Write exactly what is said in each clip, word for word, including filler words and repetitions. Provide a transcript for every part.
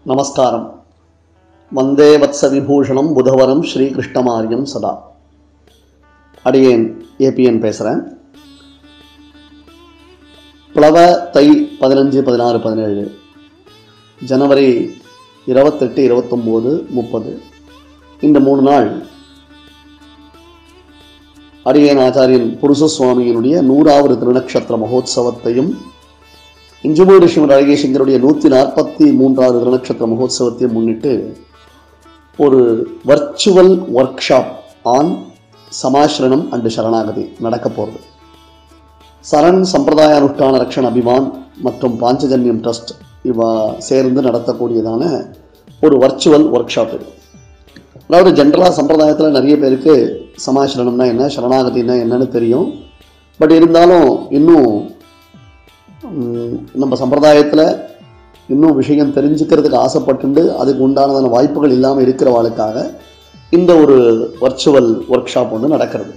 நமஸ்காரம். வந்தே வத்ச விபூஷணம் புதவரம் ஸ்ரீகிருஷ்ணமாரியம் சதா. அடியேன் ஏபிஎன் பேசுகிறேன். பிளவ தை பதினஞ்சு பதினாறு பதினேழு ஜனவரி இருபத்தெட்டு இருபத்தொம்போது முப்பது இந்த மூணு நாள் அடியேன் ஆச்சாரியன் புரிசை சுவாமியினுடைய நூறாவது திருநக்ஷத்திர மகோத்சவத்தையும் இஞ்சிமேடு ஸ்ரீமத் சிங்கருடைய நூற்றி நாற்பத்தி மூன்றாவது திருநக்ஷத்திர மகோத்சவத்தையும் முன்னிட்டு ஒரு வர்ச்சுவல் ஒர்க் ஷாப் ஆன் சமாஸ்ரயனம் அண்ட் சரணாகதி நடக்க போகிறது. சரண் சம்பிரதாய அனுஷ்டான ரக்ஷன் அபிமான் மற்றும் பாஞ்சஜன்யம் ட்ரஸ்ட் இவ சேர்ந்து நடத்தக்கூடியதான ஒரு வர்ச்சுவல் ஒர்க் ஷாப் இது. அதாவது ஜென்ரலாக சம்பிரதாயத்தில் நிறைய பேருக்கு சமாஸ்ரயனம்னா என்ன, சரணாகதினா என்னன்னு தெரியும். பட் இருந்தாலும் இன்னும் நம்ம சம்பிரதாயத்தில் இன்னும் விஷயம் தெரிஞ்சுக்கிறதுக்கு ஆசைப்பட்டு அதுக்கு உண்டானதான வாய்ப்புகள் இல்லாமல் இருக்கிறவாளுக்காக இந்த ஒரு வர்ச்சுவல் ஒர்க் ஷாப் ஒன்று நடக்கிறது.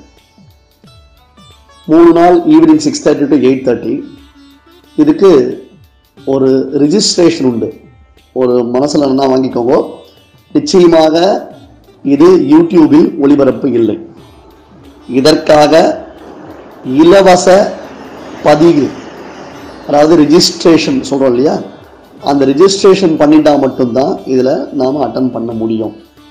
மூணு நாள் evening six thirty to eight thirty. இதுக்கு ஒரு ரிஜிஸ்ட்ரேஷன் உண்டு. ஒரு மனசில் என்ன வாங்கிக்கோங்க, நிச்சயமாக இது யூடியூபில் ஒளிபரப்பு இல்லை. இதற்காக இலவச பதிவு, அதாவது ரிஜிஸ்ட்ரேஷன் சொல்கிறோம் இல்லையா, அந்த ரிஜிஸ்ட்ரேஷன் பண்ணிட்டா மட்டும்தான் இதில் நாம் அட்டன் பண்ண முடியும்.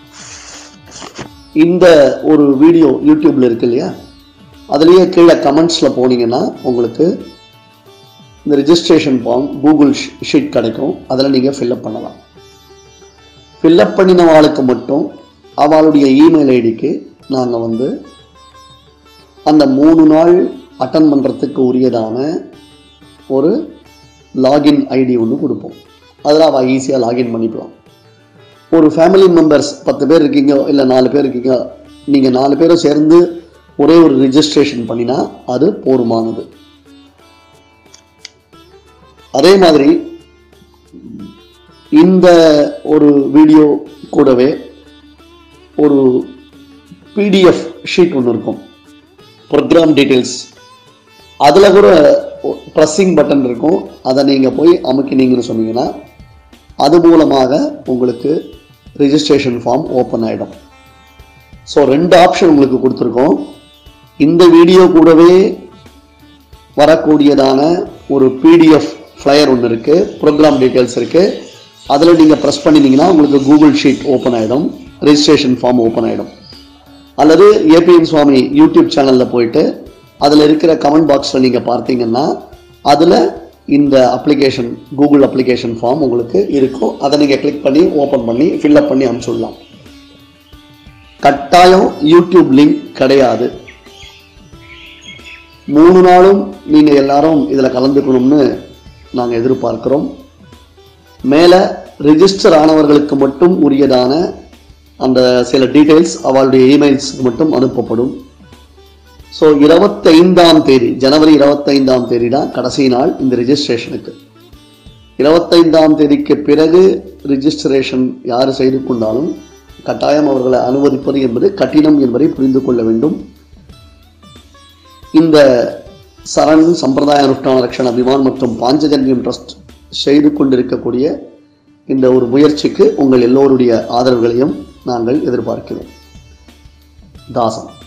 இந்த ஒரு வீடியோ யூடியூப்பில் இருக்கு இல்லையா, அதுலேயே கீழே கமெண்ட்ஸில் போனீங்கன்னா உங்களுக்கு இந்த ரிஜிஸ்ட்ரேஷன் ஃபார்ம் கூகுள் ஷீட் கிடைக்கும். அதில் நீங்கள் ஃபில்அப் பண்ணலாம். ஃபில்அப் பண்ணினவாளுக்கு மட்டும் அவளுடைய இமெயில் ஐடிக்கு நாங்கள் வந்து அந்த மூணு நாள் அட்டன் பண்ணுறதுக்கு உரியதான ஒரு லாகின் ஐடி ஒன்று கொடுப்போம். அதில் அவள் ஈஸியாக லாகின் பண்ணிக்கலாம். ஒரு ஃபேமிலி மெம்பர்ஸ் பத்து பேர் இருக்கீங்க, இல்லை நாலு பேர் இருக்கீங்க, நீங்கள் நாலு பேரும் சேர்ந்து ஒரே ஒரு ரிஜிஸ்ட்ரேஷன் பண்ணினா அது போதுமானது. அதே மாதிரி இந்த ஒரு வீடியோ கூடவே ஒரு பிடிஎஃப் ஷீட் ஒன்று இருக்கும், ப்ரோக்ராம் டீட்டெயில்ஸ். அதில் கூட ப்ரெஸ்ஸிங் பட்டன் இருக்கும். அதை நீங்கள் போய் அமுக்கினீங்கன்னு சொன்னீங்கன்னா அது மூலமாக உங்களுக்கு ரிஜிஸ்ட்ரேஷன் ஃபார்ம் ஓப்பன் ஆகிடும். ஸோ ரெண்டு ஆப்ஷன் உங்களுக்கு கொடுத்துருக்கோம். இந்த வீடியோ கூடவே வரக்கூடியதான ஒரு பிடிஎஃப் ஃப்ளையர் ஒன்று இருக்குது, ப்ரோக்ராம் டீட்டெயில்ஸ் இருக்குது. அதில் நீங்கள் ப்ரெஸ் பண்ணினீங்கன்னா உங்களுக்கு கூகுள் ஷீட் ஓப்பன் ஆகிடும், ரிஜிஸ்ட்ரேஷன் ஃபார்ம் ஓப்பன் ஆகிடும். அல்லது ஏபிஎன் சுவாமி யூடியூப் சேனலில் போயிட்டு அதில் இருக்கிற கமெண்ட் பாக்ஸில் நீங்கள் பார்த்தீங்கன்னா அதில் இந்த அப்ளிகேஷன் கூகுள் அப்ளிகேஷன் ஃபார்ம் உங்களுக்கு இருக்கும். அதை நீங்கள் கிளிக் பண்ணி ஓப்பன் பண்ணி ஃபில்அப் பண்ணி அனுப்பிச்சுடலாம். கட்டாயம் யூடியூப் லிங்க் கிடையாது. மூணு நாளும் நீங்கள் எல்லாரும் இதில் கலந்துக்கணும்னு நாங்கள் எதிர்பார்க்கிறோம். மேலே ரிஜிஸ்டர் ஆனவர்களுக்கு மட்டும் உரியதான அந்த சில டீட்டெயில்ஸ் அவளுடைய இமெயில்ஸுக்கு மட்டும் அனுப்பப்படும். ஸோ இருபத்தைந்தாம் தேதி ஜனவரி இருபத்தைந்தாம் தேதி தான் கடைசி நாள் இந்த ரிஜிஸ்ட்ரேஷனுக்கு. இருபத்தைந்தாம் தேதிக்கு பிறகு ரிஜிஸ்ட்ரேஷன் யார் செய்து கொண்டாலும் கட்டாயம் அவர்களை அனுமதிப்பது என்பது கடினம் என்பதை புரிந்து கொள்ள வேண்டும். இந்த சரண் சம்பிரதாய அனுஷ்டான ரக்ஷன் அபிமான் மற்றும் பாஞ்சஜன்யம் ட்ரஸ்ட் செய்து கொண்டிருக்கக்கூடிய இந்த ஒரு முயற்சிக்கு உங்கள் எல்லோருடைய ஆதரவுகளையும் நாங்கள் எதிர்பார்க்கிறோம். தாசன்.